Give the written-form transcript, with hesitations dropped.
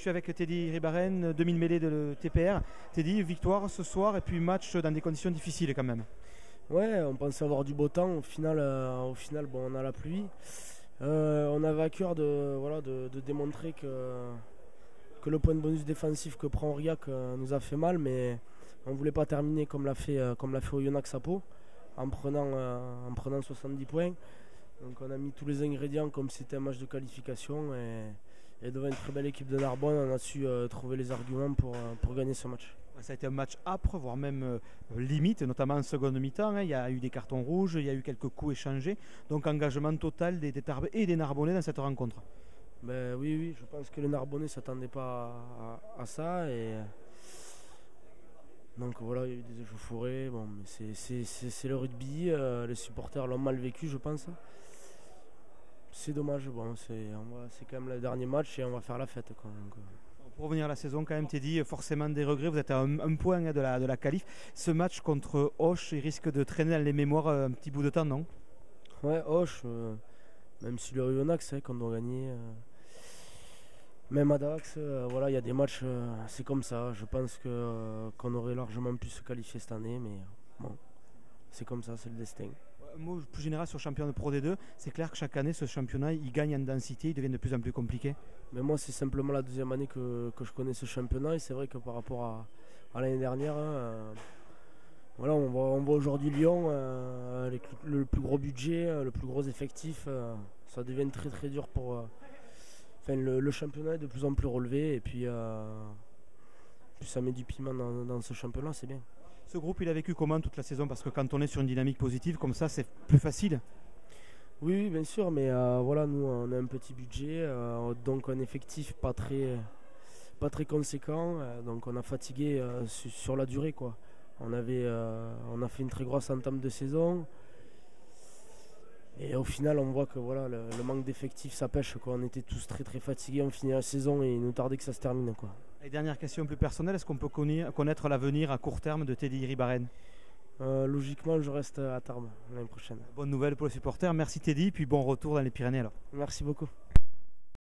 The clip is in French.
Je suis avec Teddy Ribaren, 2000 mêlées de TPR. Teddy, victoire ce soir et puis match dans des conditions difficiles quand même. Ouais, on pensait avoir du beau temps. Au final, bon, on a la pluie. On avait à cœur de démontrer que le point de bonus défensif que prend Aurillac nous a fait mal, mais on ne voulait pas terminer comme l'a fait Oyonnax Sapo en prenant 70 points. Donc on a mis tous les ingrédients comme si c'était un match de qualification et devant une très belle équipe de Narbonne, on a su trouver les arguments pour gagner ce match. Ça a été un match âpre, voire même limite, notamment en seconde mi-temps. Il y a eu des cartons rouges, il y a eu quelques coups échangés. Donc engagement total des Tarbes et des Narbonnais dans cette rencontre. Oui, je pense que les Narbonnais ne s'attendaient pas à ça. Donc voilà, il y a eu des échauffourées. Bon, mais c'est le rugby, les supporters l'ont mal vécu, je pense. C'est dommage, bon, c'est quand même le dernier match et on va faire la fête, quoi. Donc, pour revenir à la saison, quand même, Teddy, forcément des regrets. Vous êtes à un point de la qualif. Ce match contre Auch, il risque de traîner dans les mémoires un petit bout de temps, non? Ouais, Auch, même si le Oyonnax, qu'on doit gagner. Même à Dax, il y a des matchs, c'est comme ça. Je pense qu'on aurait largement pu se qualifier cette année, mais bon, c'est comme ça, c'est le destin. Un mot plus général sur le championnat de Pro D2, c'est clair que chaque année, ce championnat, il gagne en densité, il devient de plus en plus compliqué. Mais moi, c'est simplement la deuxième année que je connais ce championnat, et c'est vrai que par rapport à l'année dernière, on voit aujourd'hui Lyon, avec le plus gros budget, le plus gros effectif, ça devient très très dur pour... le championnat est de plus en plus relevé, et puis ça met du piment dans ce championnat, c'est bien. Ce groupe, il a vécu comment toute la saison? Parce que quand on est sur une dynamique positive comme ça, c'est plus facile. Oui, bien sûr, mais nous, on a un petit budget, donc un effectif pas très conséquent, donc on a fatigué sur la durée, quoi. On a fait une très grosse entame de saison, et au final, on voit que le manque d'effectifs, ça pêche, quoi. On était tous très très fatigués, on finit la saison et il nous tardait que ça se termine, quoi. Et dernière question plus personnelle, est-ce qu'on peut connaître l'avenir à court terme de Teddy Ribaren? Logiquement, je reste à Tarbes l'année prochaine. Bonne nouvelle pour les supporters. Merci Teddy, puis bon retour dans les Pyrénées alors. Merci beaucoup.